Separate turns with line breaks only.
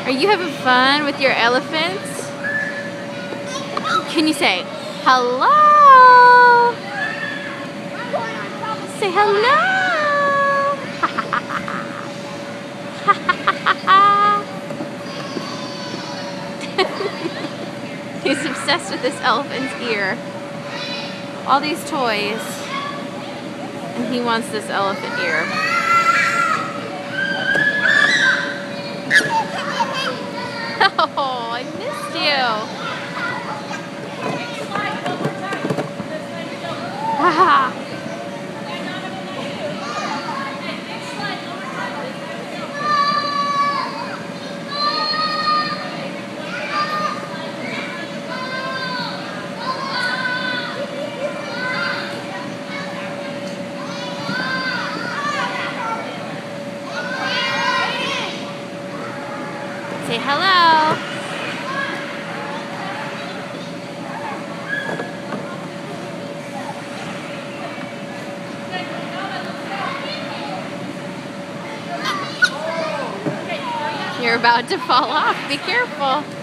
Are you having fun with your elephants? Can you say hello? Say hello. He's obsessed with this elephant's ear. All these toys, and he wants this elephant ear. Oh, I missed you. Haha. Say hello. You're about to fall off. Be careful.